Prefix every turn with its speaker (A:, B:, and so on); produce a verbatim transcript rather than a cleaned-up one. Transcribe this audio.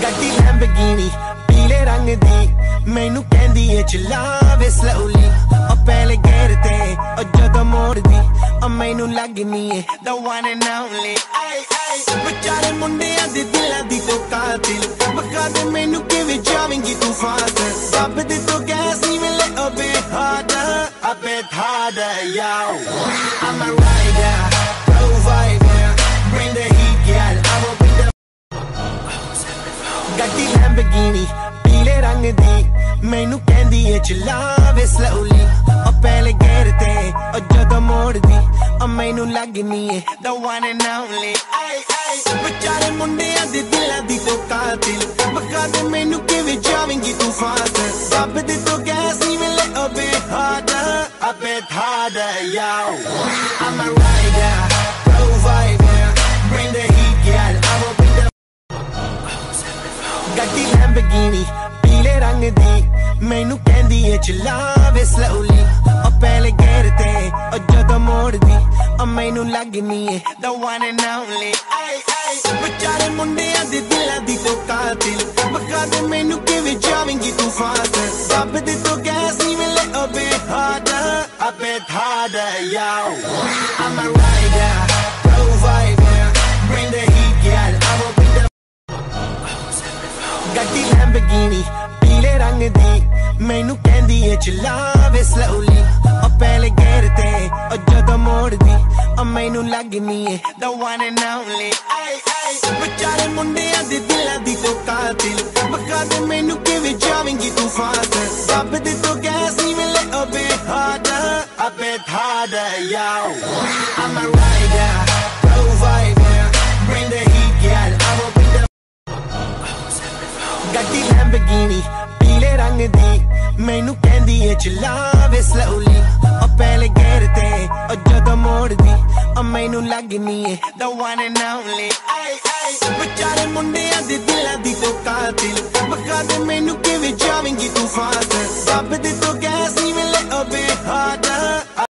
A: ਗੱਡੀ ਲੈਂਬਰਗਿਨੀ ਪੀਲੇ ਰੰਗ ਦੀ ਮੈਨੂੰ ਕਹਿੰਦੀ ਏ ਚਲਾਵੇ ਸਲੋਲੀ ਉਹ ਪਹਿਲੇ ਗੇਰ ਤੇ ਉਹ ਜਦੋਂ ਮੋੜਦੀ ਉਹ ਮੈਨੂੰ ਲੱਗਨੀ ਏ the one and only ਆਏ ਆਏ ਵਿਚਾਰੇ ਮੁੰਡਿਆਂ ਦੇ ਦਿਲਾਂ ਦੀ ਤੂੰ ਕਾਤਿਲ ਬਕਾ ਦੇ ਮੈਨੂੰ ਕਿਵੇਂ ਜਾਵੇਂਗੀ ਤੂੰ ਫਾਸਟ ਰੱਬ ਦੇ ਤੋਂ ਗੈਸ ਨਹੀਂ ਮਿਲੇ a bit harder a bit harder yo I'm a rider provider bring the heat girl I will bring the ਗੱਡੀ ਲੈਂਬਰਗਿਨੀ ਪੀਲੇ ਰੰਗ ਦੀ ਮੈਨੂੰ ਕਹਿੰਦੀ ਏ ਚਲਾਵੇ ਸਲੋਲੀ ਉਹ ਪਹਿਲੇ ਗੇਰ ਤੇ ਉਹ ਜਦੋਂ ਮੋੜਦੀ ਉਹ ਮੈਨੂੰ ਲੱਗਨੀ ਏ the one and only ਆਏ ਆਏ ਵਿਚਾਰੇ ਮੁੰਡਿਆਂ ਦੇ ਦਿਲਾਂ ਦੀ ਤੂੰ ਕਾਤਿਲ ਬਕਾ ਦੇ ਮੈਨੂੰ ਕਿਵੇਂ ਜਾਵੇਂਗੀ ਤੂੰ ਫਾਸਟ ਰੱਬ ਦੇ ਤੋਂ ਗੈਸ ਨਹੀਂ ਮਿਲੇ a bit harder a bit harder yo I'm a rider provider bring the heat girl I will bring the ਗੱਡੀ ਲੈਂਬਰਗਿਨੀ ਪੀਲੇ ਰੰਗ ਦੀ ਮੈਨੂੰ ਕਹਿੰਦੀ ਏ ਚਲਾਵੇ ਸਲੋਲੀ ਉਹ ਪਹਿਲੇ ਗੇਰ ਤੇ ਉਹ ਜਦੋਂ ਮੋੜਦੀ ਉਹ ਮੈਨੂੰ ਲੱਗਨੀ ਏ the one and only ਆਏ ਆਏ ਵਿਚਾਰੇ ਮੁੰਡਿਆਂ ਦੇ ਦਿਲਾਂ ਦੀ ਤੂੰ ਕਾਤਿਲ ਬਕਾ ਦੇ ਮੈਨੂੰ ਕਿਵੇਂ ਜਾਵੇਂਗੀ ਤੂੰ ਫਾਸਟ ਰੱਬ ਦੇ ਤੋਂ ਗੈਸ ਨਹੀਂ ਮਿਲੇ a bit harder a bit harder yo I'm a rider provider bring the heat girl I will bring the ਗੱਡੀ ਲੈਂਬਰਗਿਨੀ ਪੀਲੇ ਰੰਗ ਦੀ ਮੈਨੂੰ ਕਹਿੰਦੀ ਏ ਚਲਾਵੇ ਸਲੋਲੀ ਉਹ ਪਹਿਲੇ ਗੇਰ ਤੇ ਉਹ ਜਦੋਂ ਮੋੜਦੀ ਉਹ ਮੈਨੂੰ ਲੱਗਨੀ ਏ the one and only ਆਏ ਆਏ ਵਿਚਾਰੇ ਮੁੰਡਿਆਂ ਦੇ ਦਿਲਾਂ ਦੀ ਤੂੰ ਕਾਤਿਲ ਬਕਾ ਦੇ ਮੈਨੂੰ ਕਿਵੇਂ ਜਾਵੇਂਗੀ ਤੂੰ ਫਾਸਟ ਰੱਬ ਦੇ ਤੋਂ ਗੈਸ ਨਹੀਂ ਮਿਲੇ a bit harder a bit harder yo I'm a rider provider bring the heat girl I will bring the ਗੱਡੀ ਲੈਂਬਰਗਿਨੀ ਪੀਲੇ ਰੰਗ ਦੀ ਮੈਨੂੰ ਕਹਿੰਦੀ ਏ ਚਲਾਵੇ ਸਲੋਲੀ ਉਹ ਪਹਿਲੇ ਗੇਰ ਤੇ ਉਹ ਜਦੋਂ ਮੋੜਦੀ ਉਹ ਮੈਨੂੰ ਲੱਗਨੀ ਏ the one and only ਆਏ ਆਏ ਵਿਚਾਰੇ ਮੁੰਡਿਆਂ ਦੇ ਦਿਲਾਂ ਦੀ ਤੂੰ ਕਾਤਿਲ ਬਕਾ ਦੇ ਮੈਨੂੰ